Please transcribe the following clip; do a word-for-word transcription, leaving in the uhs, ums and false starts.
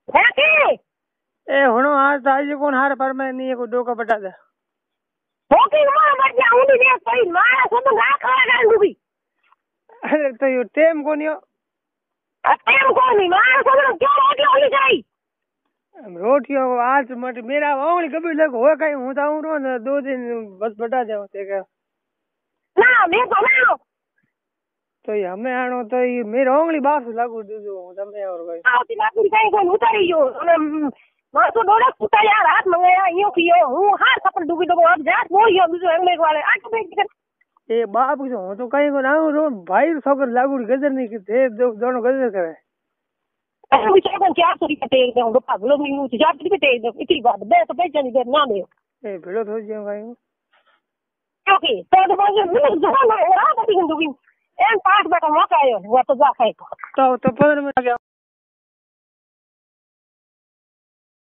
है के ए हुणो आज ताजी कोण हार पर में नहीं को डोका बटा दे होकी मां मर जा उनी ने कोई मारा सब ना खा गन डूबी अरे तो यो टेम कोनियो टेम कोनी मारा सब क्यों रोटी होली कराई रोटियों आज मत मेरा ओंगली कभी लग हो कहीं हूं ताऊं रो ना दो दिन बस बटा जाओ ते का ना मैं तो ना तो ये हमें आनो तो ये मेरे ओंगली बास लागू दीजो तमे और कोई આવતી લાકડી કઈ કોઈ ઉતારી ગયો અને મારો ડોડા ફૂટા યાર હાથ મંગાયા યો કીયો હું હાર સપન ડૂબી તો अब जात बोल गयो બીજો એંગલે વાળે આ તો બેક ए बाप जो तो कहीं को नाऊ रो भाई सकर लागू गजर नहीं की थे दोनों गजर करे ऐसे विचार को क्या सरी कटे दे हम बाप लोग नहीं जात भी कटे दे इतनी बात बे तो बेचनी दे ना दे ए भेड़ो हो जाए भाई ओके तो तो बाजू में जहां ना रहा तो डूबी एन पास बेटा मौका आयो वो तो जा खाए तो तो पंद्रह मिनट